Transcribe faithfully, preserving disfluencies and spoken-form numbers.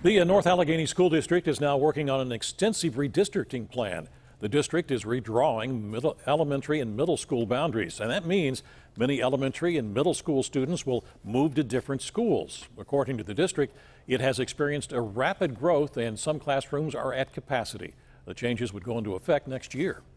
The uh, North Allegheny School District is now working on an extensive redistricting plan. The district is redrawing middle, elementary and middle school boundaries, and that means many elementary and middle school students will move to different schools. According to the district, it has experienced a rapid growth and some classrooms are at capacity. The changes would go into effect next year.